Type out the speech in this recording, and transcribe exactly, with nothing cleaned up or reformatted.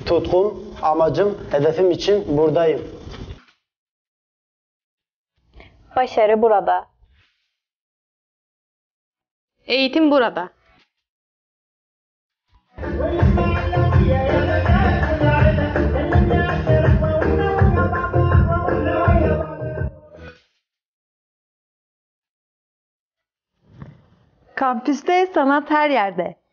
Tutkum, amacım, hedefim için buradayım. Başarı burada. Eğitim burada. Kampüste sanat her yerde.